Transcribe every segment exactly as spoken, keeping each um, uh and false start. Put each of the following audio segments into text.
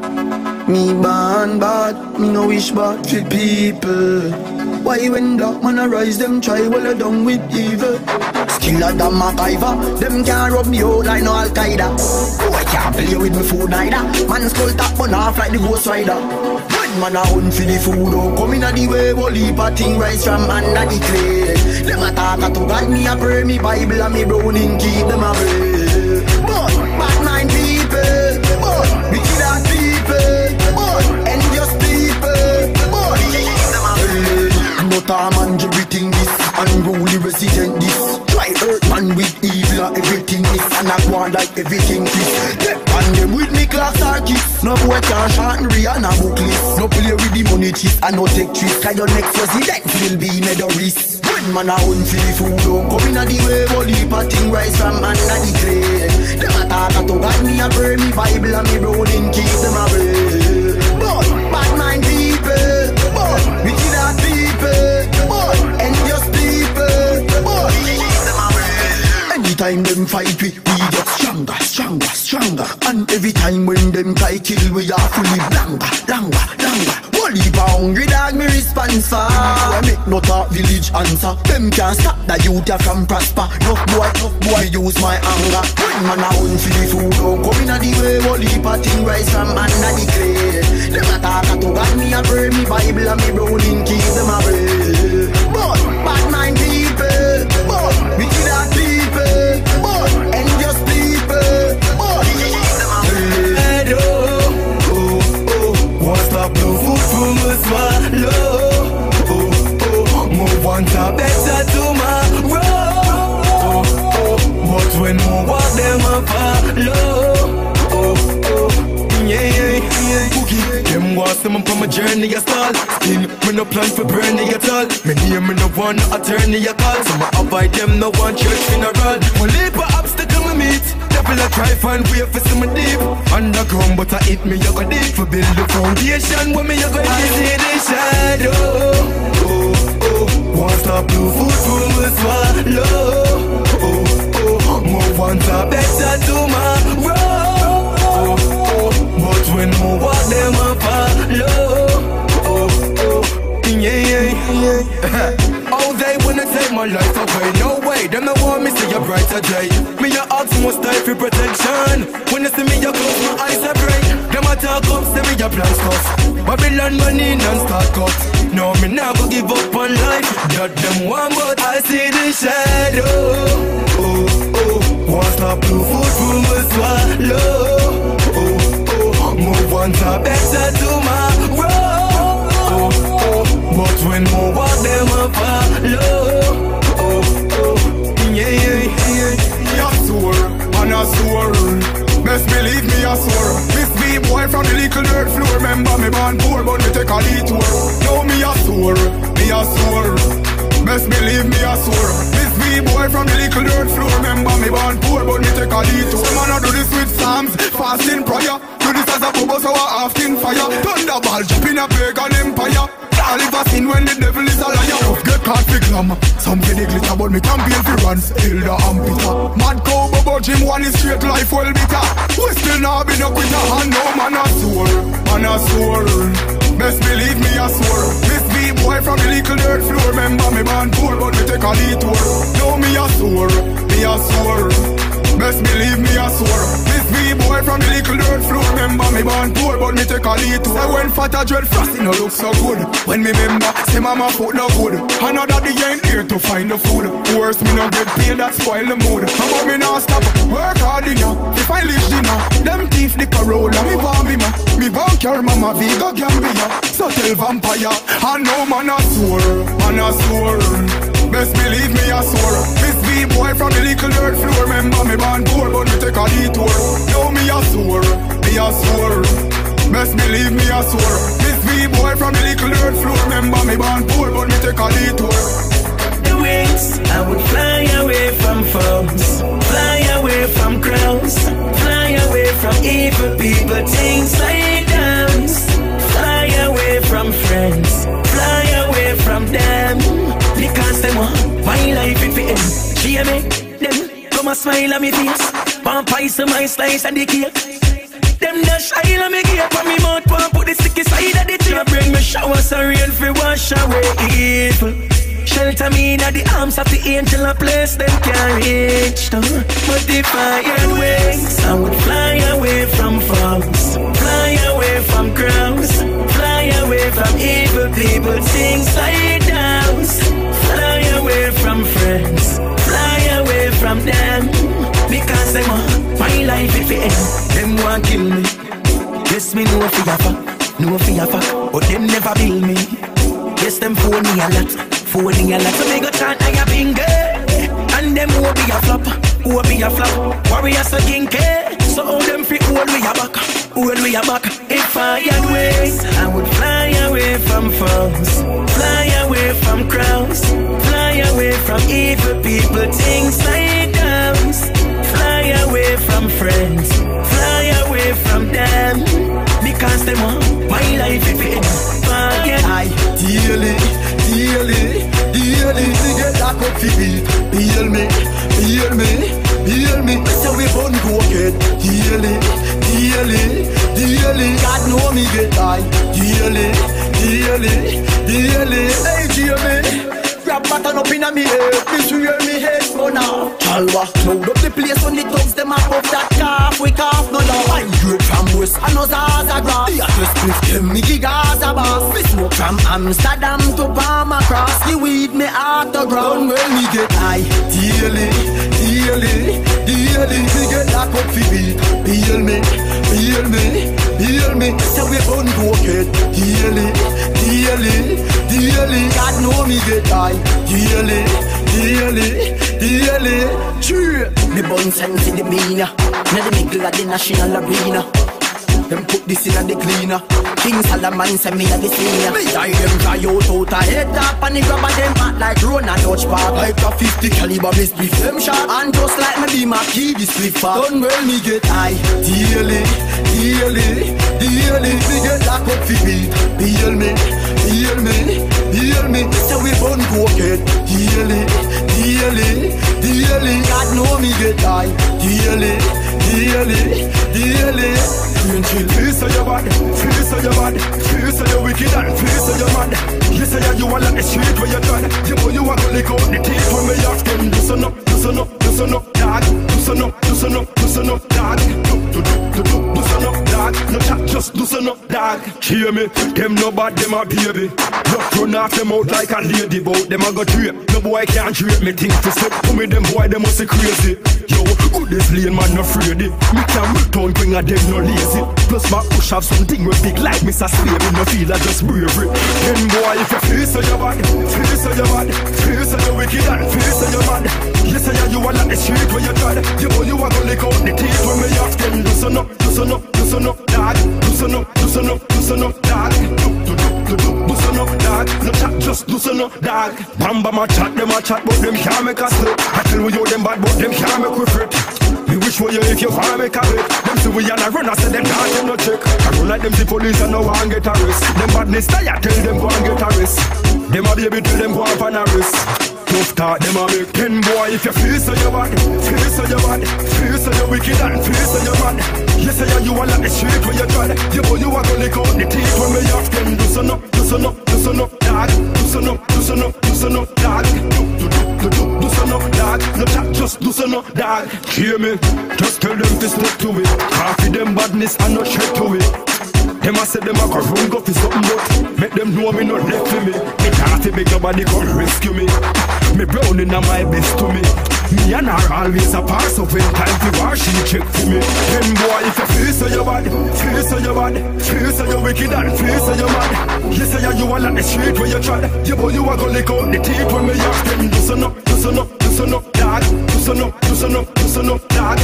Me born bad, me no wish bad for people. Why when black man arise, them try well done with evil. Skiller than MacGyver, them can't rub me out like no Al-Qaeda. Oh, I can't play with me food neither. Man skull tap on off like the Ghost Rider. When man a hunt for the food, don't come in a the way. Whole heap of thing rise from under the clay. Them a talk to God, me a pray, me Bible and me Browning keep them away. But bad mind people, but wicked ass people, but envious people, but keep them away. But a man everything this, unruly resident this. Try hurt man with evil and everything this, and I go on like everything this. Step on them with me clocks or kiss. No boy can shorten Rihanna book list. No play with the money chief and no take tricks. Cause your next president will be made a risk. When man a hunt for the food, don't come in a the way. Whole heap of thing rise from under the clay. Them a talk to God, me a pray, me Bible and me Browning keep them away. But bad mind people, but wicked ass people, but envious people, but keep them away. Anytime them fight we, we get stronger, stronger, stronger. And every time when them try kill we are fully blanker, blanker, blanker. Holy hungry dog me response for. I make no talk village answer. Them can't stop the youth ya from prosper. No boy, no boy use my anger. When man a hunt for the food, don't come in a the way. Holy thing rise from under the clay. Them a talk to God, me a pray, me Bible and me Browning keep them away. But bad mind people, but wicked ass people, but envious people, but keep them away. Won't stop no food from a swallow. Oh, oh, move on to better tomorrow. Oh, oh, but when we walk them a follow. Oh, oh, yeah, yeah, yeah. Boogie, them was them up on my journey a stall. Still, me no plan for burning at all. Me name me no one attorney a call. So me avoid them no one church funeral. One leap of obstacle me meet. Devil a try find way for some deep underground, but I hit me you go deep for build the foundation. When me you go I see the shadow. Oh, oh, won't stop blue food from a swallow. Oh, oh, move on to better tomorrow. Oh, oh, but when we walk them a follow. Oh, oh, yeah, yeah, yeah. All day when I take my life away, no way, them no want me see a brighter day. Me a ask must die for protection. When you see me you close my eyes I break. Them a talk up, say me a plan stuff. Babylon money non-stop cut. No me now go give up on life. Got them one but I see the shadow. Oh, oh, won't stop blue food from a swallow. Oh, oh, move on to better tomorrow. Oh, oh, but when we walk them a follow. Oh, oh, yeah, yeah, yeah. Me a sore, man a sore. Best believe me a sore. Miss B boy from the little dirt floor. Remember me born poor but me take a detour. Now me a sore, me a sore. Best believe me a sore. Miss B boy from the little dirt floor. Remember me born poor but me take a detour. Some man a do this with psalms, fasting prayer. Do this as a bubble so I often fire. Thunderball jump in a pagan empire. All if I sin when the devil is a liar. Get caught for glamour. Some get the glitter but me campaign for runs. Hilda and Peter. Mad cow bubble Jim one is straight life well bitter. We still not be no quitter. And no man a sore, man a sore. Best believe me a sore. Miss B boy from the little dirt floor. Remember me born poor but me take a detour. Now me a sore, me a sore. Best believe me a sore. Miss B boy from the little dirt floor. Remember me born poor but me take a detour. Say when fat a dread frosty no look so good. When me remember say mama food no good. Another day ain't here to find the food. Worse me no get paid that spoil the mood. How about me now stop work hard enough. If I live dinner them thief the Corolla. Me want me ma Me want your mama Vigo Gambia. So tell vampire I know man a sore, man a sore. Best believe me a sore. Miss B boy from the little dirt floor. Remember me born poor but me take a detour. Now me a sore, me a sore. Best believe me a sore. Miss B boy from the little dirt floor. Remember me born poor but me take a detour. The wings I would fly away from foes, fly away from crowds, fly away from evil people, things like dams. Fly away from friends, fly away from them. Because them want my life if it ends. She make them come a smile on me face. Vampires to my slice and the cake. Them the shy on me gear for me wash away evil. Shelter me in the arms of the angel, a place them can't reach to. But if I had wings, I would fly away from foes, fly away from crowds, fly away from evil people, things like downs. Fly away from friends, fly away from them. Because them want my life if it end, them want kill me. Yes, me know for your fuck, know for your fuck, but them never build me. Yes, them phone me a lot, phone me a lot. So they go chant I a finger, and them will be a flop, will be a flop. Warriors so kinky, so all them fit hold me a back, hold me a back. If I had wings, I would fly away from foes, fly away from crowds, fly away from evil people, things like downs. Fly away from friends, fly away from them. Because they want my life if it forget. I daily, daily, daily to get that up for beat. Feel me, feel me, feel me. So we fun go get daily, daily, daily. God know me get high. Daily, daily, daily. Hey Jamie, grab button up inna me head. This rear me head go now. Chalwa, cloud up the place when the thugs them up off that calf. We calf no love. I do it from West and us as a grass. The hottest split them me gigas a boss. We smoke from Amsterdam to Palma Cross. The weed me autograph. When me get high, daily, daily, daily. Me get that up for beat. Feel me, feel me, feel me. So we fun go get daily, daily, daily. God know me get high, daily, daily, daily. True. Me bun sense in the meaner. Now the middle of the national arena. Them put this in a the cleaner. King Solomon send me a the senior. Me die them dry out out a head top. And the grabber them back like Rona Dutch Park. Like a fifty caliber me split them shot. And just like me be my key this flip far. Done well me get high. Daily, daily, daily. Me get lock up for beat. Feel me, feel me, feel me. So we fun go get daily, daily, daily. God know me get high. Daily, daily, daily. Feel so you bad, feel so you bad, feel so you wicked and feel so you mad. You say you are like the street where you done. You know you are gonna lick out the teeth when me ask them. Listen up, listen up, listen up, dog. Listen up, listen up, listen up, dog. Do, do, do, do, do, listen up, dog. No chat, just listen up, dog. Hear me, them no bad, them a baby. Just run off them out like a lady boat. Them a go trip, no boy can't trip me things to say. To me them boy, them must be crazy. Yo, good this lane man no afraid it. Me can't return, bring a them no lazy. Plus my push have something with big like Mister Slave. Me no feel I just bravery. Then boy, if you feel so you bad, feel so you bad, feel so you wicked and feel so you mad. You say you are like the street where you tried. You know you are gonna lick out the teeth when me ask them. Listen up, listen up, listen up, dog. Listen up, listen up, listen up, dog. Listen up, dog. No chat, just listen up, dog. Bam bam a chat, them a chat, but them can't make us slip. I tell you them bad, but them can't make we fit. Me wish for you if you want make a bit. Them see we and I run, I say them can't them no check. I run like them the police and no one get a risk. Them badness I tell them go and get a risk. Them a baby till them go up on a risk. Tough talk them a make. Ten boy if you feel so you bad, feel so you bad, feel so you wicked and feel so you mad. You say you are like the street where you tried. You know you are gonna lick out the teeth when me ask them. Listen up, listen up, listen up, dog. Listen up, listen up, listen up, dog. Listen up, dog. No chat, just listen up, dog. Hear me, just tell them to stick to it. Half of them badness and not shake to it. Them a say them a go run go for something but make them know me not left for me. Me can't say make nobody come rescue me. Me brown in my best to me. Me and her always a pass up when time to war she check for me. Then boy if you feel so you bad, feel so you bad, feel so you wicked and feel so you mad. You say you are like the street where you tried. You know you are gonna lick out the teeth when me ask them. Listen up, listen up, listen up, dog. Listen up, listen up, listen up, dog.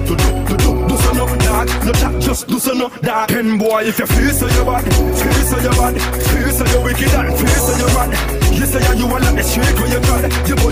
Listen up, dog. No chat, just listen up, dog. Ten boy if you feel so you bad, feel so you bad, feel so you wicked and feel so you mad. You say you are like the street where you tried. You know